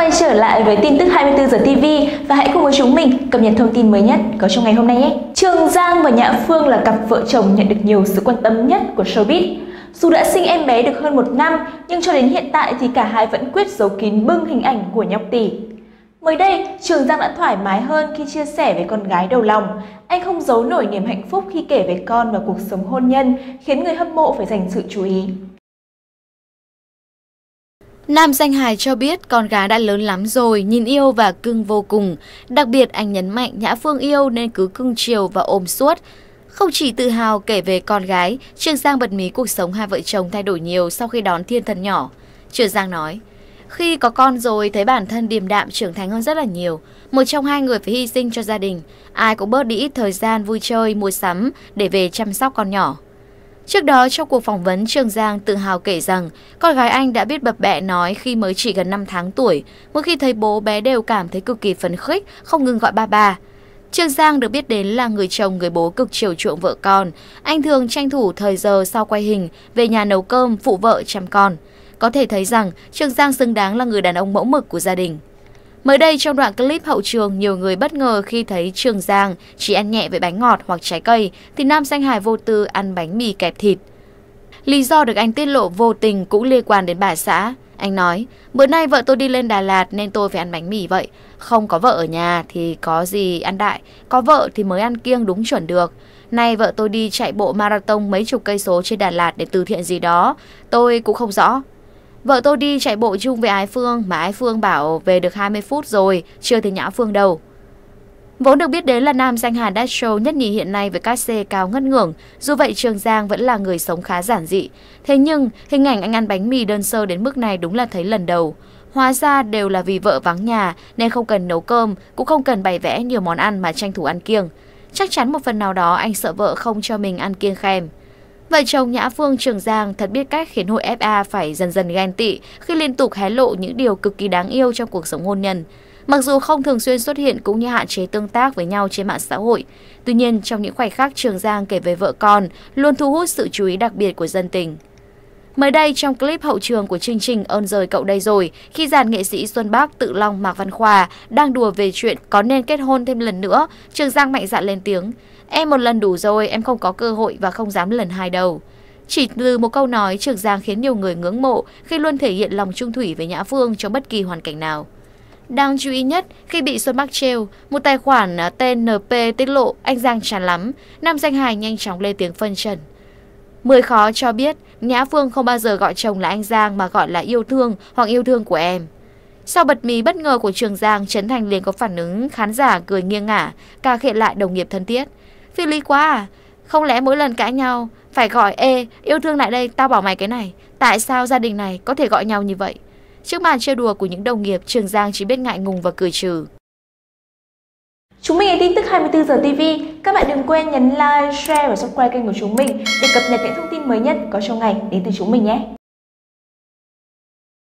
quay trở lại với tin tức 24 giờ TV và hãy cùng với chúng mình cập nhật thông tin mới nhất có trong ngày hôm nay nhé. Trường Giang và Nhã Phương là cặp vợ chồng nhận được nhiều sự quan tâm nhất của showbiz. Dù đã sinh em bé được hơn 1 năm, nhưng cho đến hiện tại thì cả hai vẫn quyết giấu kín bưng hình ảnh của nhóc tỷ. Mới đây, Trường Giang đã thoải mái hơn khi chia sẻ về con gái đầu lòng. Anh không giấu nổi niềm hạnh phúc khi kể về con và cuộc sống hôn nhân, khiến người hâm mộ phải dành sự chú ý. Nam danh hài cho biết con gái đã lớn lắm rồi, nhìn yêu và cưng vô cùng. Đặc biệt anh nhấn mạnh Nhã Phương yêu nên cứ cưng chiều và ôm suốt. Không chỉ tự hào kể về con gái, Trường Giang bật mí cuộc sống hai vợ chồng thay đổi nhiều sau khi đón thiên thần nhỏ. Trường Giang nói, khi có con rồi thấy bản thân điềm đạm trưởng thành hơn rất là nhiều. Một trong hai người phải hy sinh cho gia đình. Ai cũng bớt đi ít thời gian vui chơi, mua sắm để về chăm sóc con nhỏ. Trước đó trong cuộc phỏng vấn, Trường Giang tự hào kể rằng con gái anh đã biết bập bẹ nói khi mới chỉ gần 5 tháng tuổi. Mỗi khi thấy bố bé đều cảm thấy cực kỳ phấn khích, không ngừng gọi ba. Trường Giang được biết đến là người chồng người bố cực chiều chuộng vợ con. Anh thường tranh thủ thời giờ sau quay hình về nhà nấu cơm phụ vợ chăm con. Có thể thấy rằng Trường Giang xứng đáng là người đàn ông mẫu mực của gia đình. Mới đây trong đoạn clip hậu trường, nhiều người bất ngờ khi thấy Trường Giang chỉ ăn nhẹ với bánh ngọt hoặc trái cây thì nam danh hài vô tư ăn bánh mì kẹp thịt. Lý do được anh tiết lộ vô tình cũng liên quan đến bà xã. Anh nói, bữa nay vợ tôi đi lên Đà Lạt nên tôi phải ăn bánh mì vậy. Không có vợ ở nhà thì có gì ăn đại, có vợ thì mới ăn kiêng đúng chuẩn được. Nay vợ tôi đi chạy bộ marathon mấy chục cây số trên Đà Lạt để từ thiện gì đó, tôi cũng không rõ. Vợ tôi đi chạy bộ chung với Ái Phương mà Ái Phương bảo về được 20 phút rồi, chưa thấy Nhã Phương đâu. Vốn được biết đến là nam danh hài đắt show nhất nhì hiện nay với cát xê cao ngất ngưởng, dù vậy Trường Giang vẫn là người sống khá giản dị. Thế nhưng hình ảnh anh ăn bánh mì đơn sơ đến mức này đúng là thấy lần đầu. Hóa ra đều là vì vợ vắng nhà nên không cần nấu cơm, cũng không cần bày vẽ nhiều món ăn mà tranh thủ ăn kiêng. Chắc chắn một phần nào đó anh sợ vợ không cho mình ăn kiêng khem. Vợ chồng Nhã Phương Trường Giang thật biết cách khiến hội FA phải dần dần ghen tị khi liên tục hé lộ những điều cực kỳ đáng yêu trong cuộc sống hôn nhân. Mặc dù không thường xuyên xuất hiện cũng như hạn chế tương tác với nhau trên mạng xã hội, tuy nhiên trong những khoảnh khắc Trường Giang kể về vợ con luôn thu hút sự chú ý đặc biệt của dân tình. Mới đây trong clip hậu trường của chương trình Ơn Rồi Cậu Đây Rồi, khi dàn nghệ sĩ Xuân Bắc, Tự Long, Mạc Văn Khoa đang đùa về chuyện có nên kết hôn thêm lần nữa, Trường Giang mạnh dạn lên tiếng, em một lần đủ rồi, em không có cơ hội và không dám lần hai đâu. Chỉ từ một câu nói, Trường Giang khiến nhiều người ngưỡng mộ khi luôn thể hiện lòng trung thủy với Nhã Phương trong bất kỳ hoàn cảnh nào. Đáng chú ý nhất, khi bị Xuân Bắc trêu, một tài khoản tên NP tiết lộ anh Giang chán lắm, nam danh hài nhanh chóng lên tiếng phân trần. Mười Khó cho biết Nhã Phương không bao giờ gọi chồng là anh Giang mà gọi là yêu thương hoặc yêu thương của em. Sau bật mí bất ngờ của Trường Giang, Trấn Thành liền có phản ứng khán giả cười nghiêng ngả, cà khịa lại đồng nghiệp thân thiết. Phi lý quá à, không lẽ mỗi lần cãi nhau phải gọi ê yêu thương lại đây tao bảo mày cái này, tại sao gia đình này có thể gọi nhau như vậy? Trước màn trêu đùa của những đồng nghiệp, Trường Giang chỉ biết ngại ngùng và cười trừ. Chúng mình là tin tức 24 giờ TV. Các bạn đừng quên nhấn like, share và subscribe kênh của chúng mình để cập nhật những thông tin mới nhất có trong ngày đến từ chúng mình nhé.